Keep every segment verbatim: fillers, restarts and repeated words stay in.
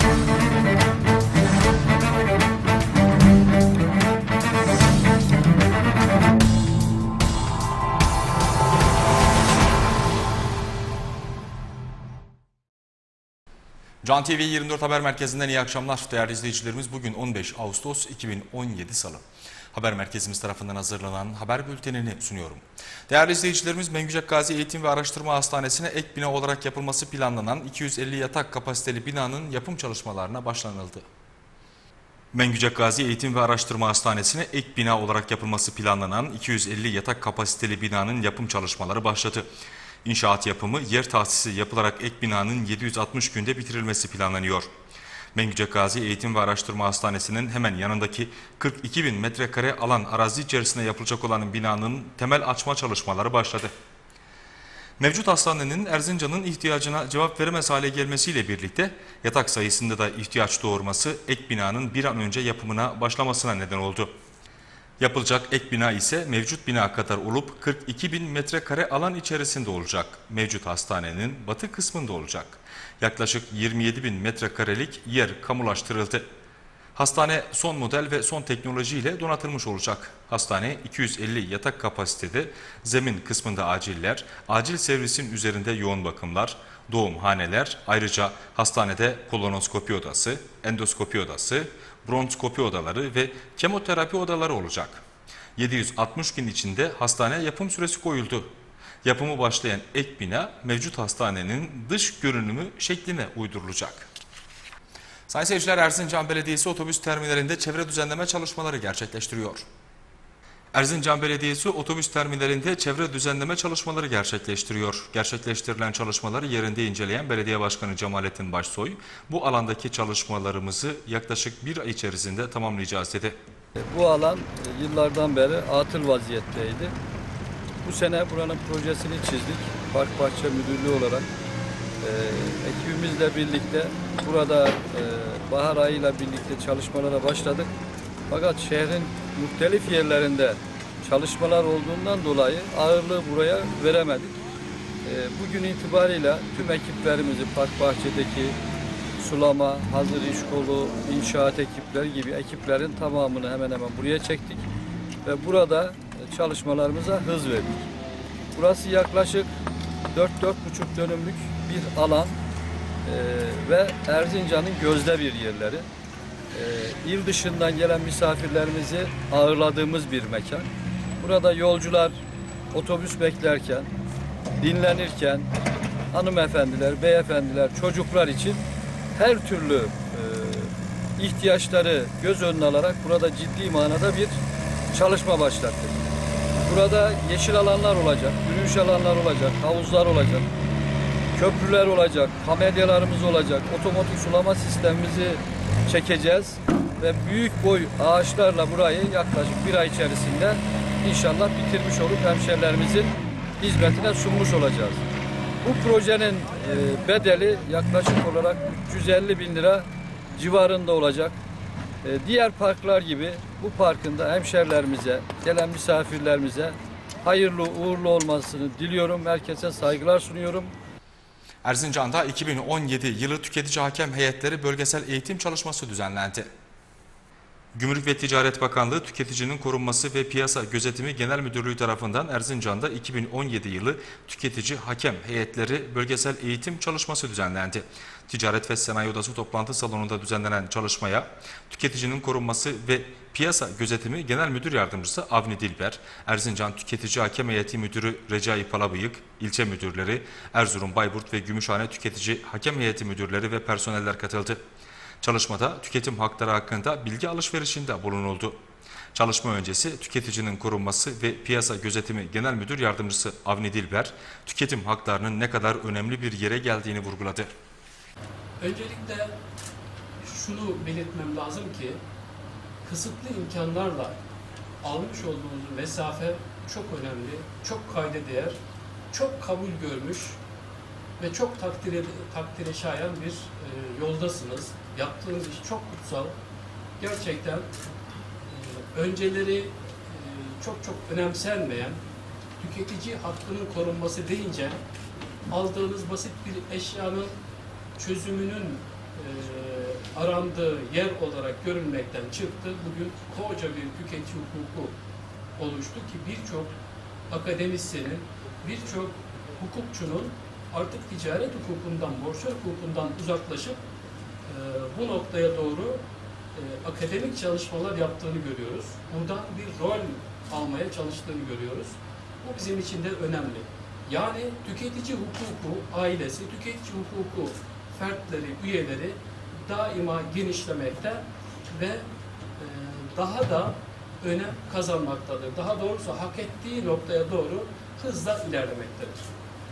Can T V yirmi dört Haber Merkezi'nden iyi akşamlar değerli izleyicilerimiz. Bugün on beş Ağustos iki bin on yedi Salı. Haber Merkezimiz tarafından hazırlanan haber bültenini sunuyorum. Değerli izleyicilerimiz, Mengücek Gazi Eğitim ve Araştırma Hastanesi'ne ek bina olarak yapılması planlanan iki yüz elli yatak kapasiteli binanın yapım çalışmalarına başlanıldı. Mengücek Gazi Eğitim ve Araştırma Hastanesi'ne ek bina olarak yapılması planlanan iki yüz elli yatak kapasiteli binanın yapım çalışmaları başladı. İnşaat yapımı, yer tahsisi yapılarak ek binanın yedi yüz altmış günde bitirilmesi planlanıyor. Mengücek Gazi Eğitim ve Araştırma Hastanesi'nin hemen yanındaki kırk iki bin metrekare alan arazi içerisinde yapılacak olan binanın temel açma çalışmaları başladı. Mevcut hastanenin Erzincan'ın ihtiyacına cevap veremez hale gelmesiyle birlikte yatak sayısında da ihtiyaç doğurması ek binanın bir an önce yapımına başlamasına neden oldu. Yapılacak ek bina ise mevcut bina kadar olup kırk iki bin metrekare alan içerisinde olacak. Mevcut hastanenin batı kısmında olacak. Yaklaşık yirmi yedi bin metrekarelik yer kamulaştırıldı. Hastane son model ve son teknoloji ile donatılmış olacak. Hastane iki yüz elli yatak kapasitede, zemin kısmında aciller, acil servisin üzerinde yoğun bakımlar, doğumhaneler, ayrıca hastanede kolonoskopi odası, endoskopi odası, bronskopi odaları ve kemoterapi odaları olacak. yedi yüz altmış gün içinde hastane yapım süresi koyuldu. Yapımı başlayan ek bina mevcut hastanenin dış görünümü şekline uydurulacak. Sayın seyirciler, Erzincan Belediyesi otobüs terminalinde çevre düzenleme çalışmaları gerçekleştiriyor. Erzincan Belediyesi otobüs terminalinde çevre düzenleme çalışmaları gerçekleştiriyor. Gerçekleştirilen çalışmaları yerinde inceleyen Belediye Başkanı Cemalettin Başsoy, bu alandaki çalışmalarımızı yaklaşık bir ay içerisinde tamamlayacağız dedi. Bu alan yıllardan beri atıl vaziyetteydi. Bu sene buranın projesini çizdik. Park Bahçe Müdürlüğü olarak e, ekibimizle birlikte burada e, bahar ayıyla birlikte çalışmalara başladık. Fakat şehrin muhtelif yerlerinde çalışmalar olduğundan dolayı ağırlığı buraya veremedik. E, bugün itibariyle tüm ekiplerimizi Park Bahçe'deki sulama, hazır iş kolu, inşaat ekipleri gibi ekiplerin tamamını hemen hemen buraya çektik. Ve burada çalışmalarımıza hız verdik. Burası yaklaşık dört dört buçuk dönümlük bir alan e, ve Erzincan'ın gözde bir yerleri. E, il dışından gelen misafirlerimizi ağırladığımız bir mekan. Burada yolcular otobüs beklerken, dinlenirken hanımefendiler, beyefendiler, çocuklar için her türlü e, ihtiyaçları göz önüne alarak burada ciddi manada bir çalışma başlattık. Burada yeşil alanlar olacak, yürüyüş alanlar olacak, havuzlar olacak, köprüler olacak, kamelyalarımız olacak, otomatik sulama sistemimizi çekeceğiz ve büyük boy ağaçlarla burayı yaklaşık bir ay içerisinde inşallah bitirmiş olup hemşerilerimizin hizmetine sunmuş olacağız. Bu projenin bedeli yaklaşık olarak üç yüz elli bin lira civarında olacak. Diğer parklar gibi bu parkın da hemşerilerimize, gelen misafirlerimize hayırlı uğurlu olmasını diliyorum. Herkese saygılar sunuyorum. Erzincan'da iki bin on yedi yılı tüketici hakem heyetleri bölgesel eğitim çalışması düzenlendi. Gümrük ve Ticaret Bakanlığı Tüketicinin Korunması ve Piyasa Gözetimi Genel Müdürlüğü tarafından Erzincan'da iki bin on yedi yılı tüketici hakem heyetleri bölgesel eğitim çalışması düzenlendi. Ticaret ve Sanayi Odası toplantı salonunda düzenlenen çalışmaya Tüketicinin Korunması ve Piyasa Gözetimi Genel Müdür Yardımcısı Avni Dilber, Erzincan Tüketici Hakem Heyeti Müdürü Recai Palabıyık, ilçe müdürleri, Erzurum, Bayburt ve Gümüşhane Tüketici Hakem Heyeti müdürleri ve personeller katıldı. Çalışmada tüketim hakları hakkında bilgi alışverişinde bulunuldu. Çalışma öncesi Tüketicinin Korunması ve Piyasa Gözetimi Genel Müdür Yardımcısı Avni Dilber, tüketim haklarının ne kadar önemli bir yere geldiğini vurguladı. Öncelikle şunu belirtmem lazım ki, kısıtlı imkanlarla almış olduğumuz mesafe çok önemli, çok kayda değer, çok kabul görmüş ve çok takdire, takdire şayan bir e, yoldasınız. Yaptığınız iş çok kutsal. Gerçekten e, önceleri e, çok çok önemsenmeyen, tüketici hakkının korunması deyince aldığınız basit bir eşyanın çözümünün e, arandığı yer olarak görünmekten çıktı. Bugün koca bir tüketici hukuku oluştu ki birçok akademisyenin, birçok hukukçunun artık ticaret hukukundan, borsa hukukundan uzaklaşıp e, bu noktaya doğru e, akademik çalışmalar yaptığını görüyoruz. Buradan bir rol almaya çalıştığını görüyoruz. Bu bizim için de önemli. Yani tüketici hukuku ailesi, tüketici hukuku fertleri, üyeleri daima genişlemekte ve e, daha da önem kazanmaktadır. Daha doğrusu hak ettiği noktaya doğru hızla ilerlemektedir.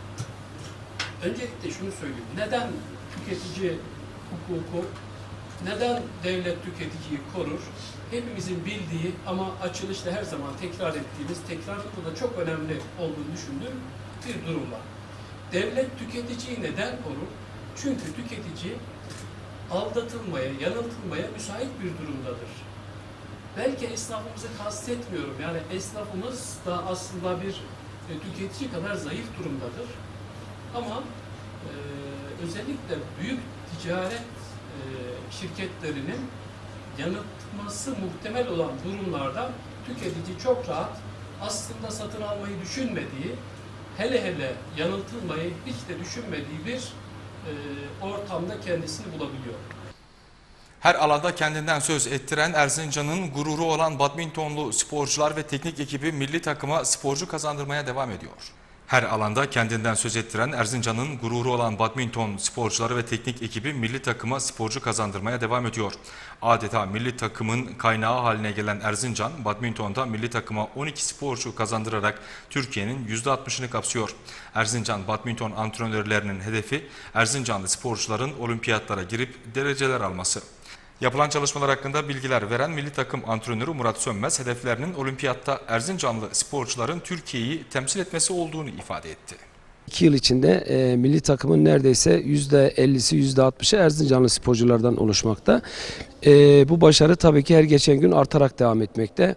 Öncelikle şunu söyleyeyim. Neden tüketici hukuku, neden devlet tüketiciyi korur? Hepimizin bildiği ama açılışta her zaman tekrar ettiğimiz, tekrarda da çok önemli olduğunu düşündüğüm bir durum var. Devlet tüketiciyi neden korur? Çünkü tüketici aldatılmaya, yanıltılmaya müsait bir durumdadır. Belki esnafımızı kastetmiyorum. Yani esnafımız da aslında bir e, tüketici kadar zayıf durumdadır. Ama e, özellikle büyük ticaret e, şirketlerinin yanıltması muhtemel olan durumlarda tüketici çok rahat aslında satın almayı düşünmediği, hele hele yanıltılmayı hiç de düşünmediği bir e, ortamda kendisini bulabiliyor. Her alanda kendinden söz ettiren Erzincan'ın gururu olan badmintonlu sporcular ve teknik ekibi milli takıma sporcu kazandırmaya devam ediyor. Her alanda kendinden söz ettiren Erzincan'ın gururu olan badminton sporcuları ve teknik ekibi milli takıma sporcu kazandırmaya devam ediyor. Adeta milli takımın kaynağı haline gelen Erzincan, badmintonda milli takıma on iki sporcu kazandırarak Türkiye'nin yüzde altmışını kapsıyor. Erzincan badminton antrenörlerinin hedefi Erzincanlı sporcuların olimpiyatlara girip dereceler alması. Yapılan çalışmalar hakkında bilgiler veren milli takım antrenörü Murat Sönmez, hedeflerinin olimpiyatta Erzincanlı sporcuların Türkiye'yi temsil etmesi olduğunu ifade etti. İki yıl içinde e, milli takımın neredeyse yüzde ellisi yüzde altmışı Erzincanlı sporculardan oluşmakta. E, bu başarı tabii ki her geçen gün artarak devam etmekte.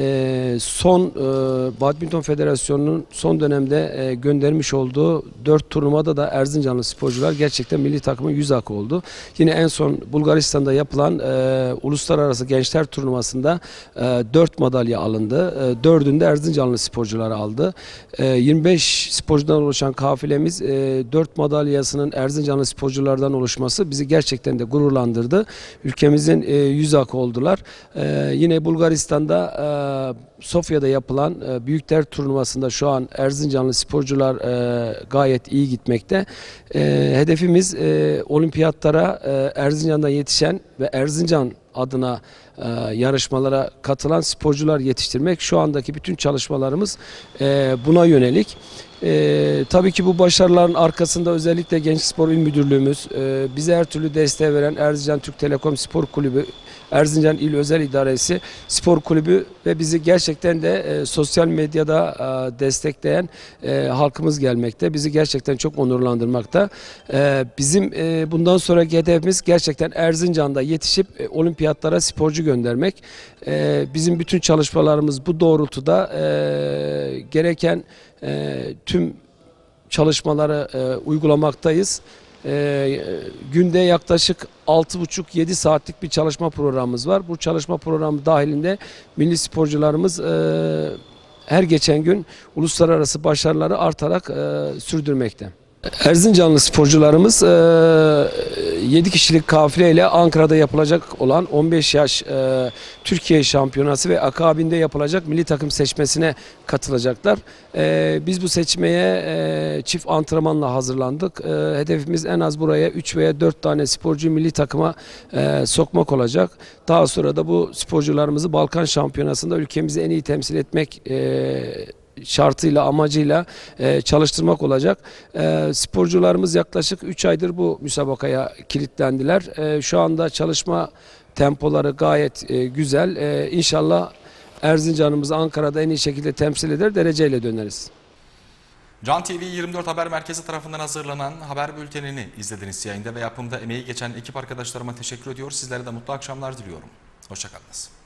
E, son e, Badminton Federasyonu'nun son dönemde e, göndermiş olduğu dört turnuvada da Erzincanlı sporcular gerçekten milli takımın yüz akı oldu. Yine en son Bulgaristan'da yapılan e, uluslararası gençler turnuvasında e, dört madalya alındı. E, dördünde Erzincanlı sporcular aldı. E, yirmi beş sporcudan oluşan kafilemiz e, dört madalyasının Erzincanlı sporculardan oluşması bizi gerçekten de gururlandırdı. Ülkemizin e, yüz akı oldular. E, yine Bulgaristan'da e, Sofya'da yapılan e, Büyükler turnuvasında şu an Erzincanlı sporcular e, gayet iyi gitmekte. E, hedefimiz e, olimpiyatlara e, Erzincan'da yetişen ve Erzincan adına e, yarışmalara katılan sporcular yetiştirmek. Şu andaki bütün çalışmalarımız e, buna yönelik. E, tabii ki bu başarıların arkasında özellikle Gençlik Spor İl Müdürlüğümüz, e, bize her türlü desteği veren Erzincan Türk Telekom Spor Kulübü, Erzincan İl Özel İdaresi Spor Kulübü ve bizi gerçekten de e, sosyal medyada e, destekleyen e, halkımız gelmekte. Bizi gerçekten çok onurlandırmakta. E, bizim e, bundan sonraki hedefimiz gerçekten Erzincan'da yetişip e, olimpiyatlara sporcu göndermek. E, bizim bütün çalışmalarımız bu doğrultuda e, gereken e, tüm çalışmaları e, uygulamaktayız. E, günde yaklaşık altı buçuk yedi saatlik bir çalışma programımız var. Bu çalışma programı dahilinde milli sporcularımız e, her geçen gün uluslararası başarıları artarak e, sürdürmekte. Erzincanlı sporcularımız yedi kişilik kafileyle Ankara'da yapılacak olan on beş yaş e, Türkiye şampiyonası ve akabinde yapılacak milli takım seçmesine katılacaklar. E, biz bu seçmeye e, çift antrenmanla hazırlandık. E, hedefimiz en az buraya üç veya dört tane sporcu milli takıma e, sokmak olacak. Daha sonra da bu sporcularımızı Balkan şampiyonasında ülkemizi en iyi temsil etmek e, şartıyla, amacıyla e, çalıştırmak olacak. E, sporcularımız yaklaşık üç aydır bu müsabakaya kilitlendiler. E, şu anda çalışma tempoları gayet e, güzel. E, İnşallah Erzincan'ımızı Ankara'da en iyi şekilde temsil eder, dereceyle döneriz. Can T V yirmi dört Haber Merkezi tarafından hazırlanan haber bültenini izlediniz. Yayında ve yapımda emeği geçen ekip arkadaşlarıma teşekkür ediyor. Sizlere de mutlu akşamlar diliyorum. Hoşça kalınız.